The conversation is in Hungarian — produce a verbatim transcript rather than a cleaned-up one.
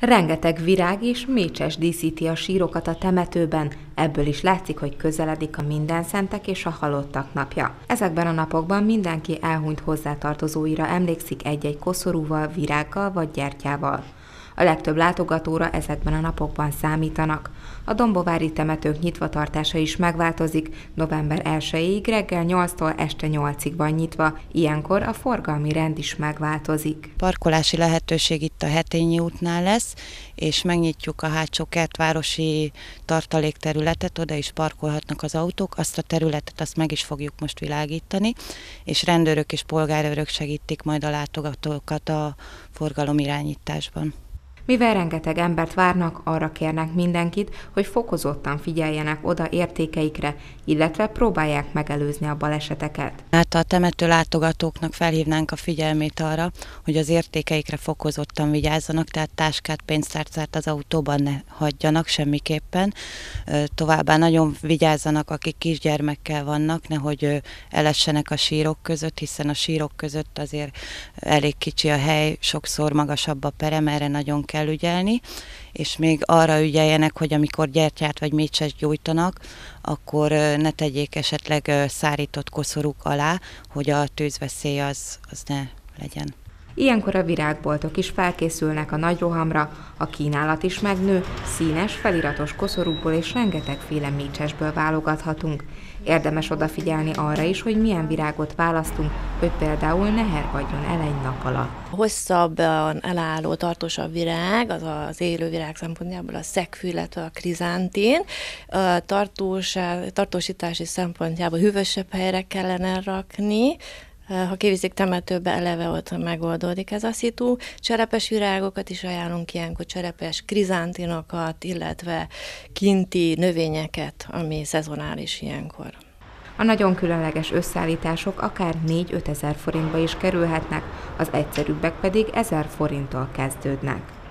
Rengeteg virág és mécses díszíti a sírokat a temetőben, ebből is látszik, hogy közeledik a mindenszentek és a halottak napja. Ezekben a napokban mindenki elhunyt hozzátartozóira emlékszik egy-egy koszorúval, virággal vagy gyertyával. A legtöbb látogatóra ezekben a napokban számítanak. A dombovári temetők nyitvatartása is megváltozik, november elsejéig reggel nyolctól este nyolcig van nyitva, ilyenkor a forgalmi rend is megváltozik. Parkolási lehetőség itt a Hetényi útnál lesz, és megnyitjuk a hátsó kertvárosi tartalékterületet, oda is parkolhatnak az autók, azt a területet azt meg is fogjuk most világítani, és rendőrök és polgárőrök segítik majd a látogatókat a forgalomirányításban. Mivel rengeteg embert várnak, arra kérnek mindenkit, hogy fokozottan figyeljenek oda értékeikre, illetve próbálják megelőzni a baleseteket. Hát a temető látogatóknak felhívnánk a figyelmét arra, hogy az értékeikre fokozottan vigyázzanak, tehát táskát, pénztárcát az autóban ne hagyjanak semmiképpen. Továbbá nagyon vigyázzanak, akik kisgyermekkel vannak, nehogy elessenek a sírok között, hiszen a sírok között azért elég kicsi a hely, sokszor magasabb a perem, erre nagyon kell ügyelni, és még arra ügyeljenek, hogy amikor gyertyát vagy mécset gyújtanak, akkor ne tegyék esetleg szárított koszorúk alá, hogy a tűzveszély az, az ne legyen. Ilyenkor a virágboltok is felkészülnek a nagy rohamra, a kínálat is megnő, színes, feliratos koszorúkból és rengetegféle mécsesből válogathatunk. Érdemes odafigyelni arra is, hogy milyen virágot választunk, hogy például ne hervadjon el egy nap alatt. A hosszabban elálló, tartósabb virág, az az élő virág szempontjából a szegfű, illetve a krizántin. A tartós, tartósítási szempontjából hűvösebb helyre kellene rakni. Ha kiviszik temetőbe, eleve ott megoldódik ez a szitu. Cserepes virágokat is ajánlunk ilyenkor, cserepes krizántinokat, illetve kinti növényeket, ami szezonális ilyenkor. A nagyon különleges összeállítások akár négy-ötezer forintba is kerülhetnek, az egyszerűbbek pedig ezer forinttól kezdődnek.